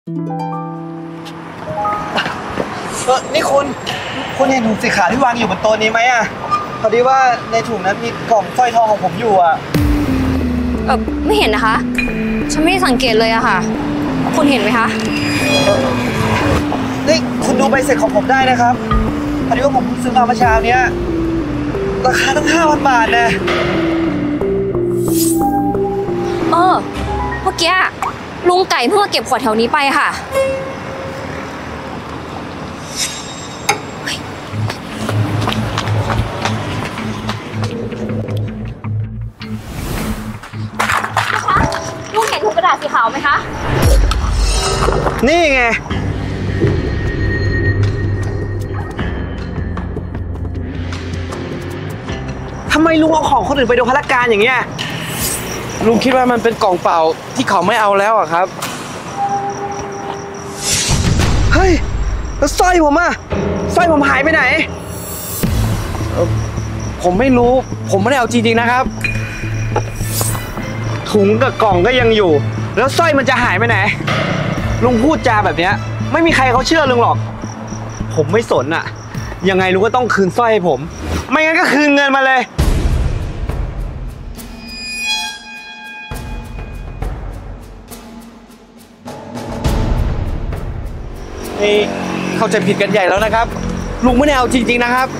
นี่คุณเห็นถุงสีขาวที่วางอยู่บนโต๊ะนี้ไหมอ่ะพอดีว่าในถุงนั้นมีกล่องสร้อยทองของผมอยู่อ่ะไม่เห็นนะคะฉันไม่ได้สังเกตเลยอะค่ะคุณเห็นไหมคะนี่คุณดูใบเสร็จของผมได้นะครับพอดีว่าผมซื้อมาเมื่อเช้านี้ราคาตั้ง 5,000 บาทนะเมื่อกี้ลุงไก่เพิ่งมาเก็บขวดแถวนี้ไปค่ะลุงเห็นถุงกระดาษสีขาวไหมคะนี่ไงทำไมลุงเอาของคนอื่นไปโดยพละการอย่างเงี้ยลุงคิดว่ามันเป็นกล่องเปล่าที่เขาไม่เอาแล้วอะครับเฮ้ยแล้วสร้อยผมอะสร้อยผมหายไปไหนผมไม่รู้ผมไม่ได้เอาจริงๆนะครับถุงกับกล่องก็ยังอยู่แล้วสร้อยมันจะหายไปไหนลุงพูดจาแบบเนี้ยไม่มีใครเขาเชื่อลุงหรอกผมไม่สนอะยังไงลุงก็ต้องคืนสร้อยให้ผมไม่งั้นก็คืนเงินมาเลยเข้าใจผิดกันใหญ่แล้วนะครับลุงไม่ได้เอาจริงๆนะครับ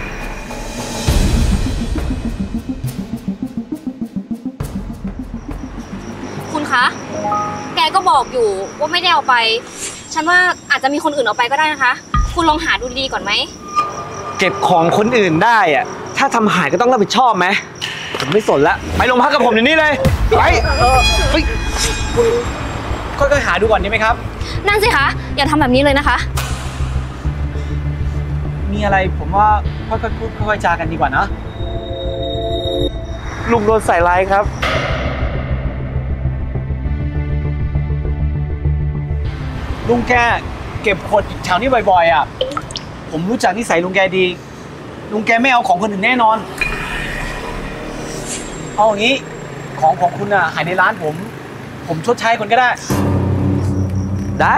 คุณคะแกก็บอกอยู่ว่าไม่ได้เอาไปฉันว่าอาจจะมีคนอื่นเอาไปก็ได้นะคะคุณลองหาดูดีก่อนไหมเก็บของคนอื่นได้อะถ้าทำหายก็ต้องรับผิดชอบไหมผมไม่สนละไปโรงพักกับผมเดี๋ยวนี้เลยไปคุณค่อยๆหาดูก่อนดีไหมครับนั่นสิคะอย่าทำแบบนี้เลยนะคะมีอะไรผมว่าค่อยๆพูดค่อยๆจากันดีกว่านะลุงโดนใส่ร้ายครับลุงแกเก็บขวดแถวนี้บ่อยๆอ่ะผมรู้จักนิสัยลุงแกดีลุงแกไม่เอาของคนอื่นแน่นอนเอาอย่างนี้ของคุณอ่ะหายในร้านผมชดใช้คนก็ได้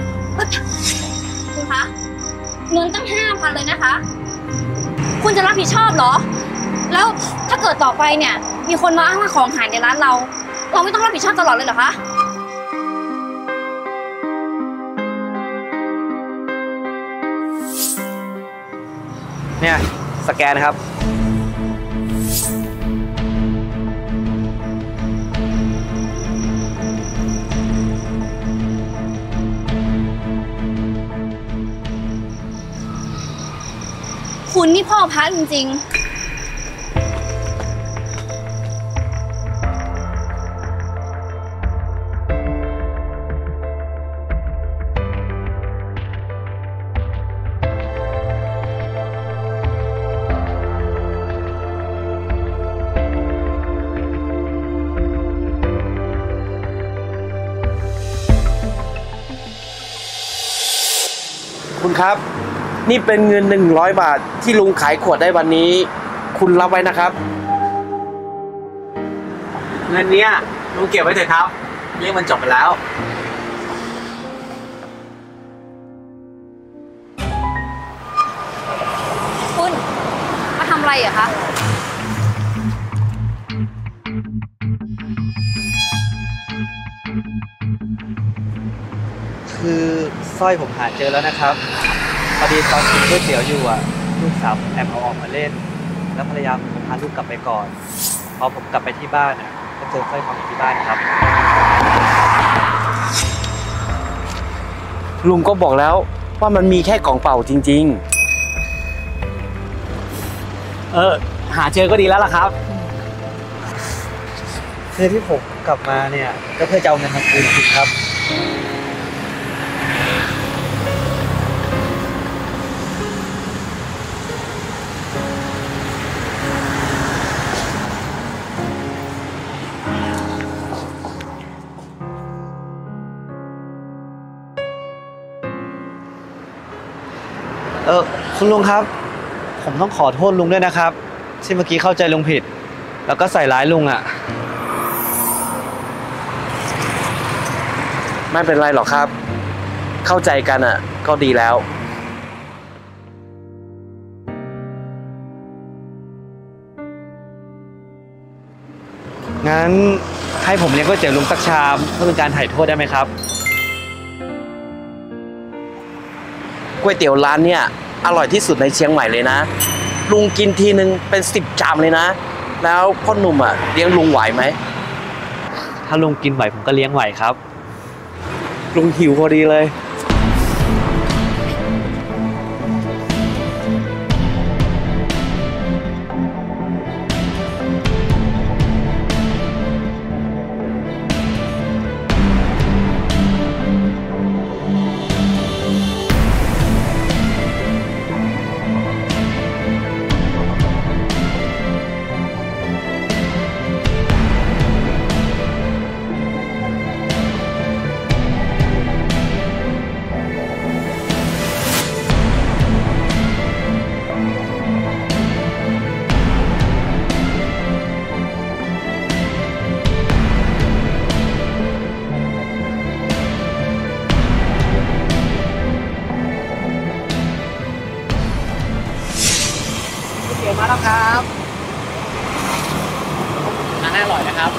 คุณคะเงินตั้ง5,000เลยนะคะคุณจะรับผิดชอบเหรอแล้วถ้าเกิดต่อไปเนี่ยมีคนมาอ้างว่าของหายในร้านเราไม่ต้องรับผิดชอบตลอดเลยเหรอคะเนี่ยสแกนนะครับคุณนี่พ่อพระจริงๆคุณครับนี่เป็นเงิน100 บาทที่ลุงขายขวดได้วันนี้คุณรับไว้นะครับเงินนี้ลุงเก็บไว้เถอะครับเรื่องมันจบไปแล้วคุณมาทำอะไรอะคะคือสร้อยผมหาเจอแล้วนะครับพอดีตอนกินก๋วยเตี๋ยวอยู่อ่ะลูกสาวผมแอบเอาออกมาเล่นแล้วภรรยาผมพาลูกกลับไปก่อนพอผมกลับไปที่บ้านอ่ะก็เจอสร้อยทองอยู่ที่บ้านครับลุงก็บอกแล้วว่ามันมีแค่กล่องเปล่าจริงๆหาเจอก็ดีแล้วล่ะครับคือที่ผมกลับมาเนี่ยก็เพื่อจะเอาเงินมาคืนคุณครับคุณลุงครับผมต้องขอโทษลุงด้วยนะครับที่เมื่อกี้เข้าใจลุงผิดแล้วก็ใส่ร้ายลุงอ่ะไม่เป็นไรหรอกครับ เข้าใจกันอ่ะก็ดีแล้วงั้นให้ผมเลี้ยงก๋วยเตี๋ยวลุงสักชามเพื่อเป็นการไถ่โทษได้ไหมครับก๋วยเตี๋ยวร้านเนี่ยอร่อยที่สุดในเชียงใหม่เลยนะลุงกินทีนึงเป็น10 ชามเลยนะแล้วพ่อหนุ่มอ่ะเลี้ยงลุงไหวไหมถ้าลุงกินไหวผมก็เลี้ยงไหวครับลุงหิวพอดีเลยเตี๋ยวมาแล้วครับทานให้อร่อยนะครับ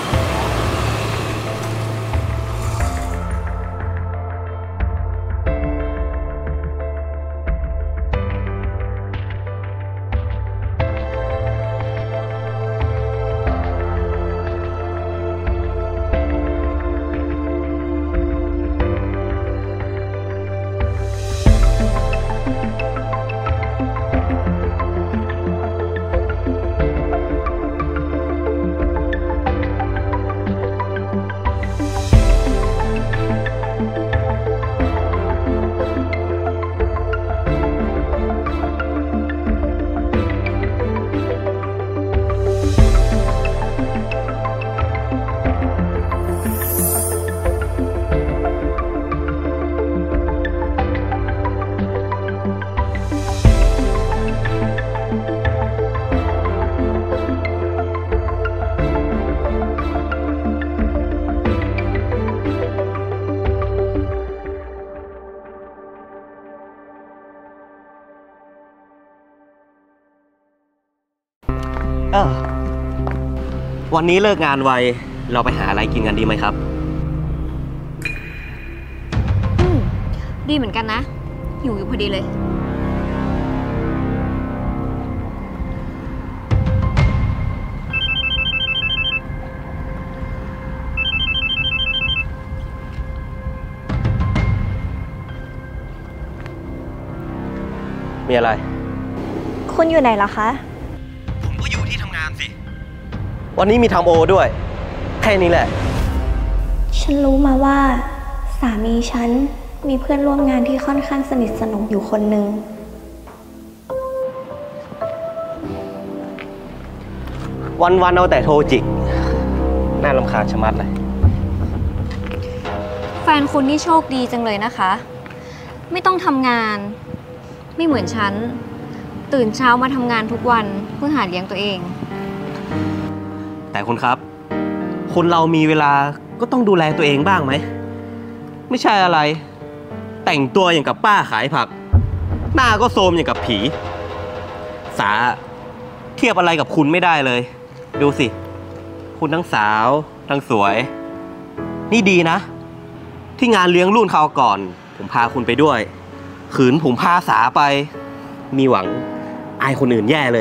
วันนี้เลิกงานไวเราไปหาอะไรกินกันดีไหมครับดีเหมือนกันนะหิวอยู่พอดีเลยมีอะไรคุณอยู่ไหนล่ะคะผมก็อยู่ที่ทำงานสิ วันนี้มีทำโอด้วย แค่นี้แหละฉันรู้มาว่าสามีฉันมีเพื่อนร่วมงานที่ค่อนข้างสนิทสนมอยู่คนหนึ่งวันเอาแต่โทรจิก น่ารำคาญชะมัดเลยแฟนคุณนี่โชคดีจังเลยนะคะ ไม่ต้องทำงาน ไม่เหมือนฉันตื่นเช้ามาทำงานทุกวันเพื่อหาเลี้ยงตัวเองแต่คุณครับ คนเรามีเวลาก็ต้องดูแลตัวเองบ้างไหม ไม่ใช่อะไร แต่งตัวอย่างกับป้าขายผัก หน้าก็โทรมอย่างกับผี สาเทียบอะไรกับคุณไม่ได้เลย ดูสิ คุณทั้งสาวทั้งสวย นี่ดีนะ ที่งานเลี้ยงรุ่นคราวก่อน ผมพาคุณไปด้วย ขืนผมพาสาไป มีหวังอายคนอื่นแย่เลย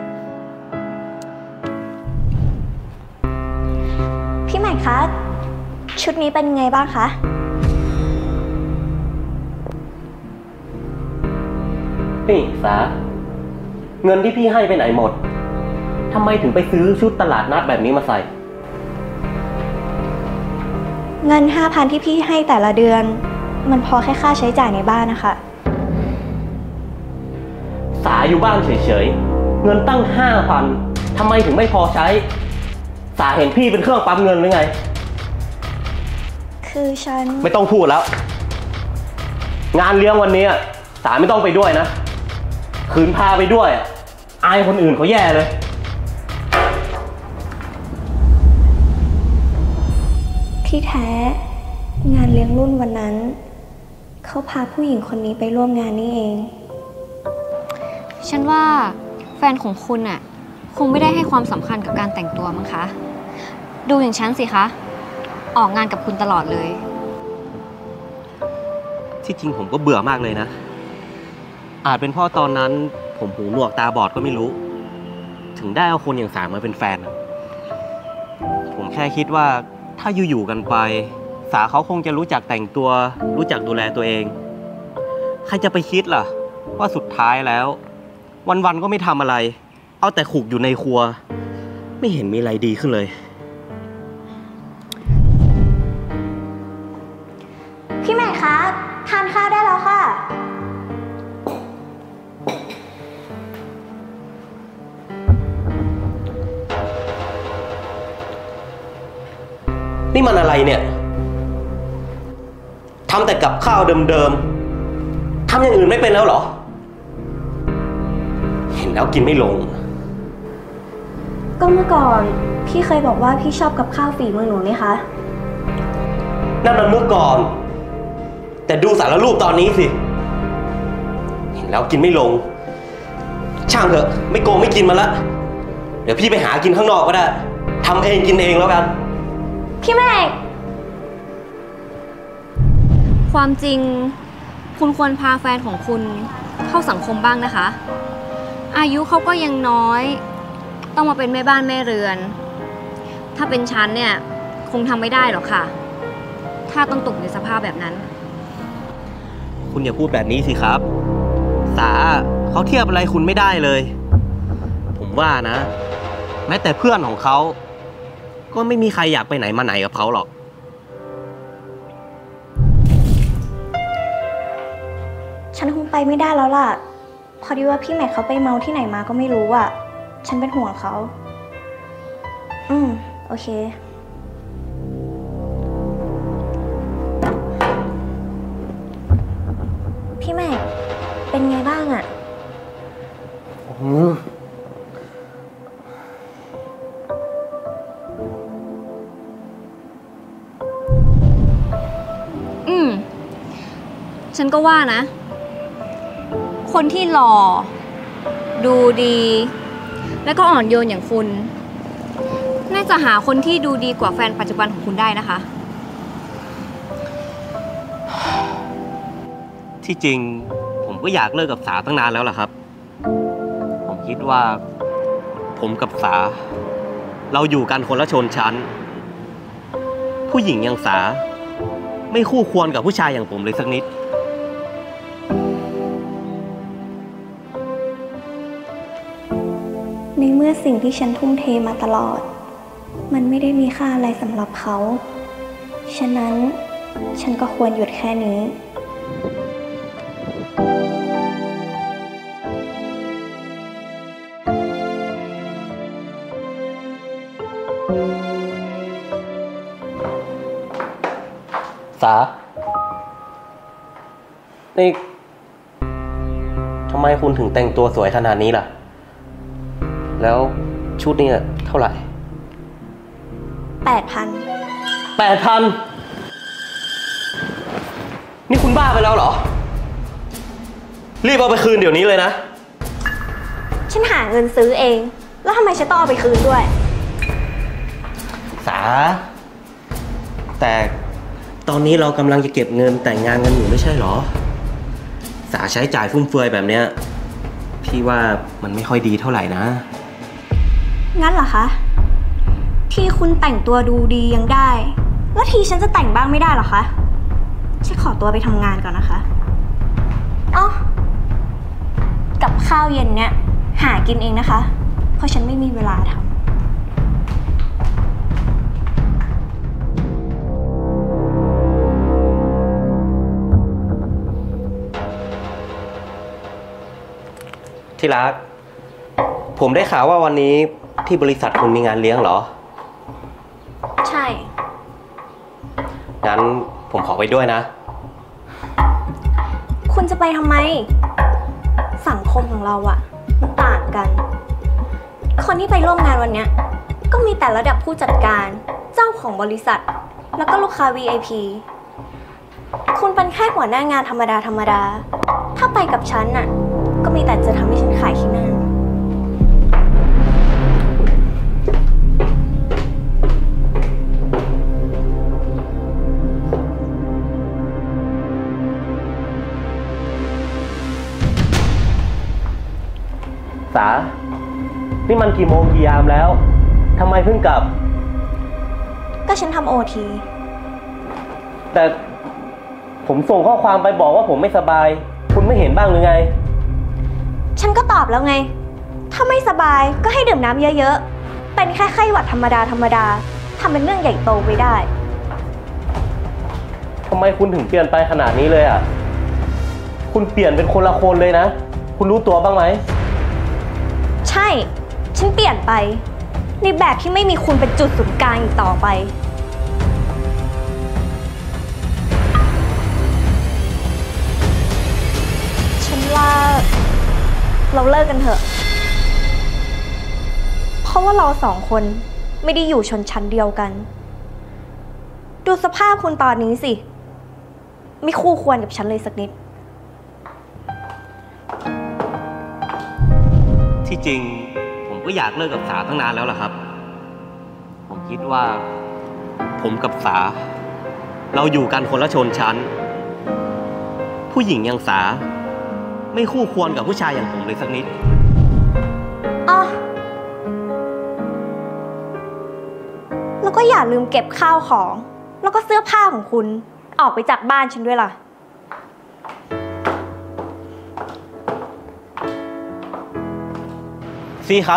พี่ใหม่คะ ชุดนี้เป็นไงบ้างคะนี่สาเงินที่พี่ให้ไปไหนหมดทำไมถึงไปซื้อชุดตลาดนัดแบบนี้มาใส่เงิน 5,000 ที่พี่ให้แต่ละเดือน มันพอแค่ค่าใช้จ่ายในบ้านนะคะสาอยู่บ้านเฉยๆ เงินตั้ง 5,000ทำไมถึงไม่พอใช้ สาเห็นพี่เป็นเครื่องปั๊มเงินหรือไงคือฉันไม่ต้องพูดแล้ว งานเลี้ยงวันนี้สาไม่ต้องไปด้วยนะ ขืนพาไปด้วยอายคนอื่นเขาแย่เลยที่แท้งานเลี้ยงรุ่นวันนั้น เขาพาผู้หญิงคนนี้ไปร่วมงานนี่เองฉันว่าแฟนของคุณน่ะคงไม่ได้ให้ความสำคัญกับการแต่งตัวมั้งคะ ดูอย่างฉันสิคะ ออกงานกับคุณตลอดเลยที่จริงผมก็เบื่อมากเลยนะ อาจเป็นเพราะตอนนั้นผมหูหนวกตาบอดก็ไม่รู้ ถึงได้เอาคนอย่างสามาเป็นแฟน ผมแค่คิดว่าถ้าอยู่ๆกันไป สาเขาคงจะรู้จักแต่งตัว รู้จักดูแลตัวเอง ใครจะไปคิดล่ะ ว่าสุดท้ายแล้ว วันๆก็ไม่ทำอะไร เอาแต่ขุกอยู่ในครัว ไม่เห็นมีอะไรดีขึ้นเลยพี่แม่คะทานข้าวได้แล้วค่ะนี่มันอะไรเนี่ย ทำแต่กับข้าวเดิมๆ ทำอย่างอื่นไม่เป็นแล้วเหรอ เห็นแล้วกินไม่ลงก็เมื่อก่อนพี่เคยบอกว่าพี่ชอบกับข้าวฝีมือหนูนี่คะนั่นมันเมื่อก่อน แต่ดูสารรูปตอนนี้สิ เห็นแล้วกินไม่ลง ช่างเถอะ ไม่โกงไม่กินมาละ เดี๋ยวพี่ไปหากินข้างนอกก็ได้ ทำเองกินเองแล้วกันพี่แม่ความจริงคุณควรพาแฟนของคุณเข้าสังคมบ้างนะคะ อายุเขาก็ยังน้อย ต้องมาเป็นแม่บ้านแม่เรือน ถ้าเป็นฉันเนี่ยคงทำไม่ได้หรอกค่ะ ถ้าต้องตกในสภาพแบบนั้นคุณอย่าพูดแบบนี้สิครับ สาเขาเทียบอะไรคุณไม่ได้เลย ผมว่านะ แม้แต่เพื่อนของเขา ก็ไม่มีใครอยากไปไหนมาไหนกับเขาหรอกฉันคงไปไม่ได้แล้วล่ะ พอดีว่าพี่แม็กเขาไปเมาที่ไหนมาก็ไม่รู้อ่ะ ฉันเป็นห่วงเขา โอเค พี่แม็กเป็นไงบ้างอ่ะฉันก็ว่านะ คนที่หล่อ ดูดี แล้วก็อ่อนโยนอย่างคุณ น่าจะหาคนที่ดูดีกว่าแฟนปัจจุบันของคุณได้นะคะที่จริงผมก็อยากเลิกกับสาตั้งนานแล้วล่ะครับ ผมคิดว่าผมกับสา เราอยู่กันคนละชนชั้น ผู้หญิงอย่างสา ไม่คู่ควรกับผู้ชายอย่างผมเลยสักนิดในเมื่อสิ่งที่ฉันทุ่มเทมาตลอด มันไม่ได้มีค่าอะไรสำหรับเขา ฉะนั้นฉันก็ควรหยุดแค่นี้สา นี่ทำไมคุณถึงแต่งตัวสวยขนาดนี้ล่ะ แล้วชุดนี้เท่าไหร่ 8,000 8,000 นี่คุณบ้าไปแล้วเหรอ รีบเอาไปคืนเดี๋ยวนี้เลยนะฉันหาเงินซื้อเอง แล้วทำไมฉันต้องเอาไปคืนด้วยสา แต่ตอนนี้เรากำลังจะเก็บเงินแต่งงานกันอยู่ไม่ใช่เหรอ สาใช้จ่ายฟุ่มเฟือยแบบเนี้ยพี่ว่ามันไม่ค่อยดีเท่าไหร่นะงั้นเหรอคะ ที่คุณแต่งตัวดูดียังได้ แล้วทีฉันจะแต่งบ้างไม่ได้เหรอคะ ฉันขอตัวไปทำงานก่อนนะคะอ๋อกับข้าวเย็นเนี่ยหากินเองนะคะ เพราะฉันไม่มีเวลาทำที่รัก ผมได้ข่าวว่าวันนี้ที่บริษัทคุณมีงานเลี้ยงเหรอใช่งั้นผมขอไปด้วยนะคุณจะไปทำไม สังคมของเราอะมันต่างกัน คนที่ไปร่วมงานวันเนี้ยก็มีแต่ระดับผู้จัดการ เจ้าของบริษัท แล้วก็ลูกค้า VIP คุณเป็นแค่หัวหน้างานธรรมดาธรรมดา ถ้าไปกับฉันน่ะ ก็มีแต่จะทำให้ฉันขายขี้หน้าสา นี่มันกี่โมงกี่ยามแล้วทำไมเพิ่งกลับก็ฉันทำโอทีแต่ผมส่งข้อความไปบอกว่าผมไม่สบาย คุณไม่เห็นบ้างหรือไงฉันก็ตอบแล้วไง ถ้าไม่สบายก็ให้ดื่มน้ำเยอะๆ เป็นแค่ไข้หวัดธรรมดาธรรมดาทำเป็นเรื่องใหญ่โตไปได้ทำไมคุณถึงเปลี่ยนไปขนาดนี้เลยอ่ะ คุณเปลี่ยนเป็นคนละคนเลยนะ คุณรู้ตัวบ้างไหมใช่ ฉันเปลี่ยนไป ในแบบที่ไม่มีคุณเป็นจุดศูนย์กลางอีกต่อไป ฉันว่าเราเลิกกันเถอะ เพราะว่าเราสองคนไม่ได้อยู่ชนชั้นเดียวกัน ดูสภาพคุณตอนนี้สิ ไม่คู่ควรกับฉันเลยสักนิดที่จริงผมก็อยากเลิกกับสาตั้งนานแล้วล่ะครับ ผมคิดว่า ผมกับสา เราอยู่กันคนละชนชั้น ผู้หญิงอย่างสา ไม่คู่ควรกับผู้ชายอย่างผมเลยสักนิดอ๋อ แล้วก็อย่าลืมเก็บข้าวของ แล้วก็เสื้อผ้าของคุณออกไปจากบ้านฉันด้วยล่ะซี่ครับ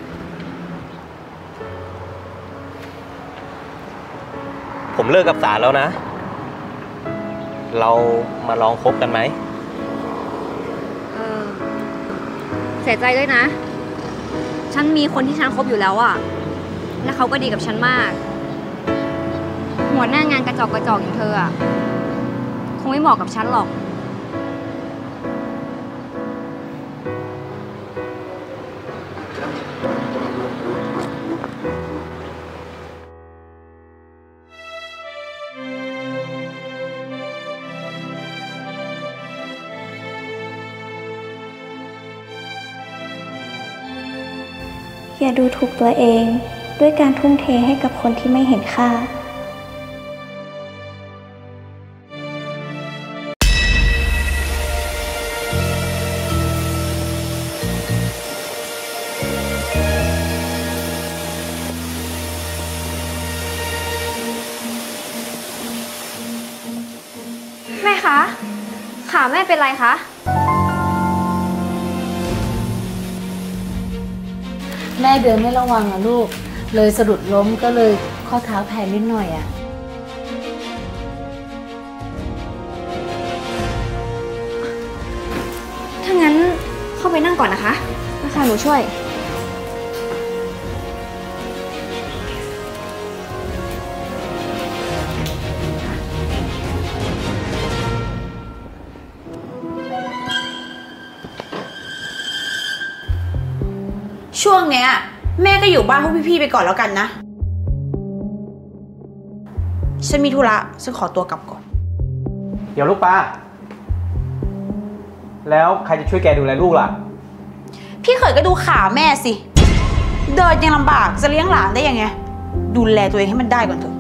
ผมเลิกกับสาแล้วนะ เรามาลองคบกันไหมเสียใจด้วยนะ ฉันมีคนที่ฉันคบอยู่แล้วอะและเขาก็ดีกับฉันมาก หัวหน้างานกระจอกอย่างเธออะคงไม่เหมาะกับฉันหรอกอย่าดูถูกตัวเองด้วยการทุ่มเทให้กับคนที่ไม่เห็นค่าแม่คะ ขาแม่เป็นไรคะแม่เดินไม่ระวังอะลูก เลยสะดุดล้มก็เลยข้อเท้าแผลนิดหน่อยอะถ้างั้นเข้าไปนั่งก่อนนะคะนะคะหนูช่วยช่วงเนี้ยแม่ก็อยู่บ้านพวกพี่ๆไปก่อนแล้วกันนะ ฉันมีธุระ ฉันขอตัวกลับก่อนเดี๋ยวลูกปลาแล้วใครจะช่วยแกดูแลลูกล่ะพี่เขยก็ดูขาแม่สิ เดินยังลำบากจะเลี้ยงหลานได้ยังไง ดูแลตัวเองให้มันได้ก่อนเถอะ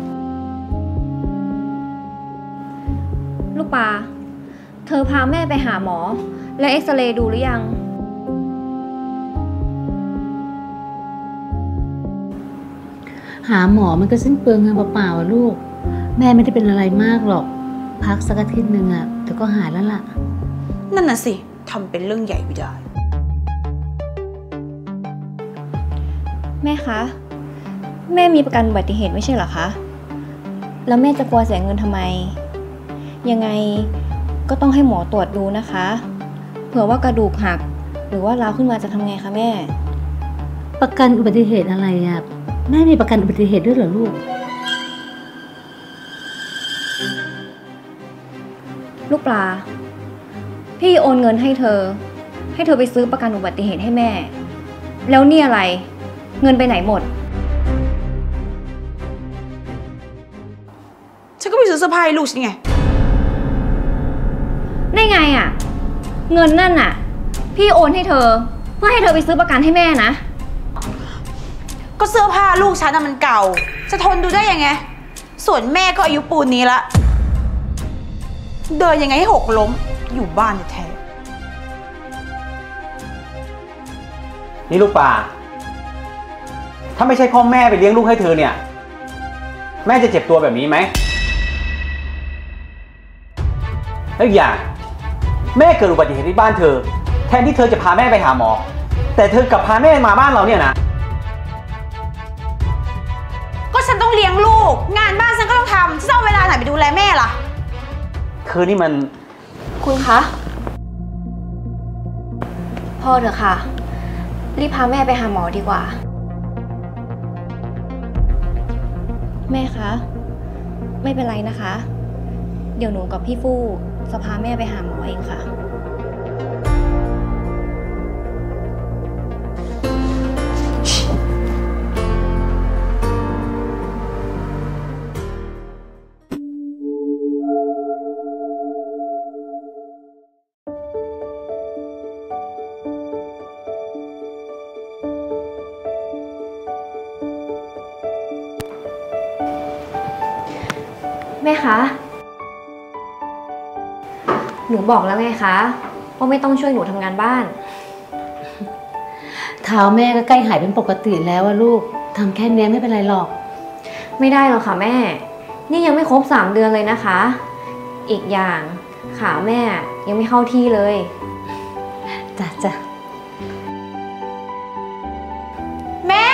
ลูกปลา เธอพาแม่ไปหาหมอ และเอ็กซเรย์ดูหรือยังหาหมอมันก็สิ้นเปลืองเงินเปล่าๆอะลูก แม่ไม่ได้เป็นอะไรมากหรอก พักสักอาทิตย์หนึ่งอะเดี๋ยวก็หายแล้วล่ะนั่นน่ะสิ ทำเป็นเรื่องใหญ่ไม่ได้แม่คะ แม่มีประกันอุบัติเหตุไม่ใช่เหรอคะ แล้วแม่จะกลัวเสียเงินทำไม ยังไงก็ต้องให้หมอตรวจดูนะคะ เผื่อว่ากระดูกหัก หรือว่าร้าวขึ้นมาจะทำไงคะแม่ประกันอุบัติเหตุอะไรอะแม่มีประกันอุบัติเหตุด้วยเหรอลูกลูกปลา พี่โอนเงินให้เธอไปซื้อประกันอุบัติเหตุให้แม่ แล้วนี่อะไร เงินไปไหนหมดฉันก็ไปซื้อเสื้อผ้าให้ลูกฉันไงได้ไงอะเงินนั่นอะพี่โอนให้เธอเพื่อให้เธอไปซื้อประกันให้แม่นะก็เสื้อผ้าลูกฉันน่ะมันเก่า จะทนดูได้ยังไง ส่วนแม่ก็อายุปูนนี้ละเดินยังไงให้หกล้มอยู่บ้านแท้นี่ลูกปลาถ้าไม่ใช่พ่อแม่ไปเลี้ยงลูกให้เธอเนี่ยแม่จะเจ็บตัวแบบนี้ไหมแล้วอีกอย่างแม่เกิดอุบัติเหตุที่บ้านเธอแทนที่เธอจะพาแม่ไปหาหมอแต่เธอกลับพาแม่มาบ้านเราเนี่ยนะก็ฉันต้องเลี้ยงลูกงานบ้านฉันก็ต้องทำฉันจะเอาเวลาไหนไปดูแลแม่ล่ะเธอนี่มันคุณคะพ่อเถอะค่ะรีบพาแม่ไปหาหมอดีกว่าแม่คะไม่เป็นไรนะคะเดี๋ยวหนูกับพี่ฟู่จะพาแม่ไปหาหมอเองค่ะแม่คะหนูบอกแล้วไงคะว่าไม่ต้องช่วยหนูทำงานบ้านเท้าแม่ก็ใกล้หายเป็นปกติแล้วอะลูกทำแค่นี้ไม่เป็นไรหรอกไม่ได้หรอกค่ะแม่นี่ยังไม่ครบ3 เดือนเลยนะคะอีกอย่างขาแม่ยังไม่เข้าที่เลยจ้ะแม่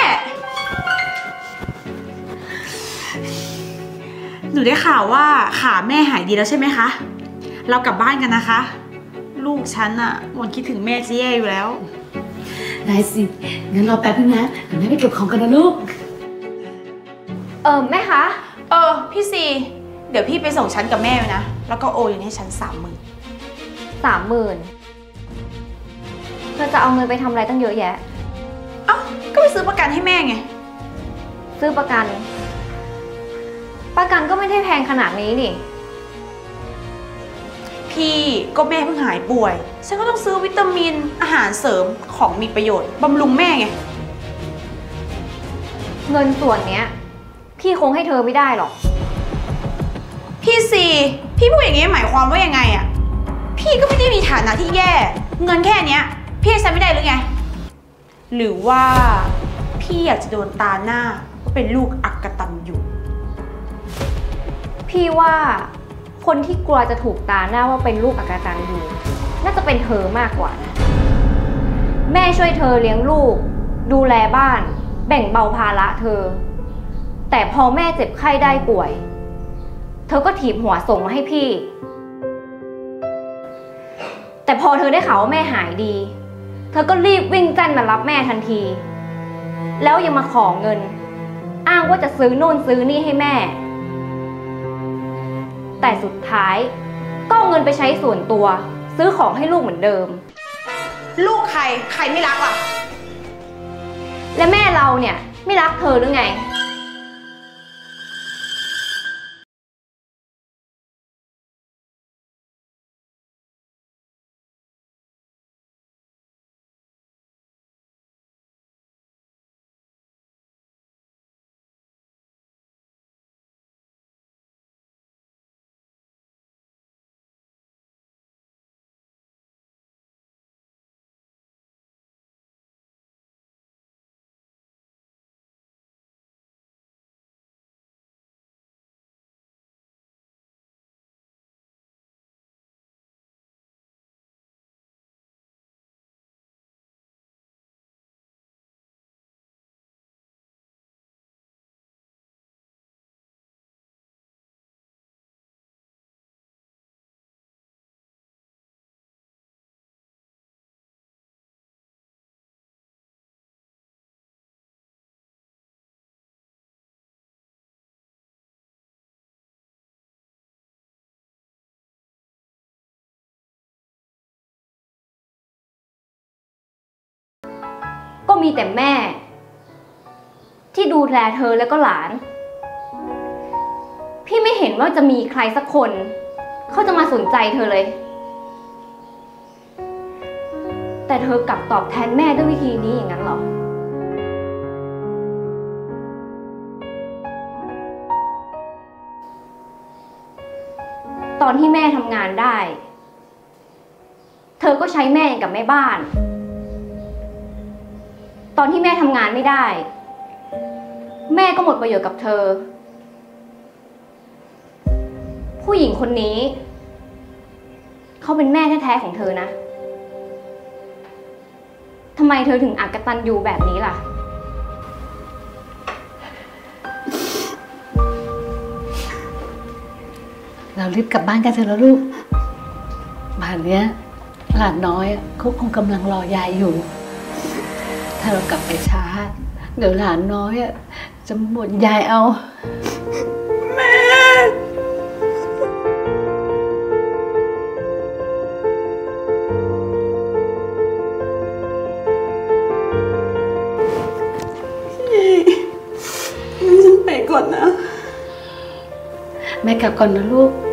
หนูได้ข่าวว่าขาแม่หายดีแล้วใช่ไหมคะเรากลับบ้านกันนะคะลูกฉันอะวันคิดถึงแม่จะแย่อยู่แล้วได้สิงั้นรอแป๊บนึงนะเดี๋ยวแม่ไปเก็บของกันนะลูกแม่คะพี่ซีเดี๋ยวพี่ไปส่งฉันกับแม่ไว้นะแล้วก็โอนให้ฉัน30,000 เธอจะเอาเงินไปทำอะไรตั้งเยอะแยะเอ้าก็ไปซื้อประกันให้แม่ไงซื้อประกันก็ไม่ได้แพงขนาดนี้นี่พี่ก็แม่เพิ่งหายป่วยฉันก็ต้องซื้อวิตามินอาหารเสริมของมีประโยชน์บำรุงแม่ไงเงินส่วนเนี้ยพี่คงให้เธอไม่ได้หรอกพี่ซีพี่พูดอย่างนี้หมายความว่ายังไงอะพี่ก็ไม่ได้มีฐานะที่แย่เงินแค่เนี้ยพี่ให้ฉันไม่ได้หรือไงหรือว่าพี่อยากจะโดนตาหน้าว่าเป็นลูกอักตันอยู่พี่ว่าคนที่กลัวจะถูกตาหน้าว่าเป็นลูกอักตันอยู่น่าจะเป็นเธอมากกว่านะแม่ช่วยเธอเลี้ยงลูกดูแลบ้านแบ่งเบาภาระเธอแต่พอแม่เจ็บไข้ได้ป่วยเธอก็ถีบหัวส่งมาให้พี่แต่พอเธอได้ข่าวว่าแม่หายดีเธอก็รีบวิ่งจั่นมารับแม่ทันทีแล้วยังมาขอเงินอ้างว่าจะซื้อโน่นซื้อนี่ให้แม่แต่สุดท้ายก็เอาเงินไปใช้ส่วนตัวซื้อของให้ลูกเหมือนเดิมลูกใครไม่รักล่ะและแม่เราเนี่ยไม่รักเธอหรือไงก็มีแต่แม่ที่ดูแลเธอแล้วก็หลานพี่ไม่เห็นว่าจะมีใครสักคนเขาจะมาสนใจเธอเลยแต่เธอกลับตอบแทนแม่ด้วยวิธีนี้อย่างนั้นเหรอ ตอนที่แม่ทำงานได้ เธอก็ใช้แม่กับแม่บ้าน ตอนที่แม่ทำงานไม่ได้ แม่ก็หมดประโยชน์กับเธอ ผู้หญิงคนนี้ เขาเป็นแม่แท้ๆของเธอนะ ทำไมเธอถึงอักตันยูแบบนี้ล่ะเรารีบกลับบ้านกันเถอะแล้วลูกบ้านเนี้ยหลานน้อยเขาคงกำลังรอยายอยู่ ถ้าเรากลับไปช้า เดี๋ยวหลานน้อยจะบ่นยายเอาฉันไปก่อนนะแม่กลับก่อนนะลูก